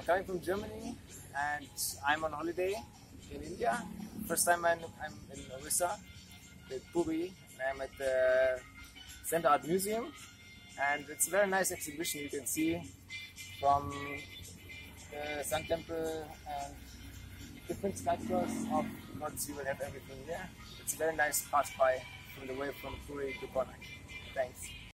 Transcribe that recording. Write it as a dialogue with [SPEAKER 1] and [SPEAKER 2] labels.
[SPEAKER 1] I'm coming from Germany and I'm on holiday in India. First time I'm in Odisha with Puri. I'm at the Sand Art Museum and it's a very nice exhibition. You can see from the Sun Temple and different sculptures of gods. You will have everything there. It's a very nice pass by from the way from Puri to Konark. Thanks.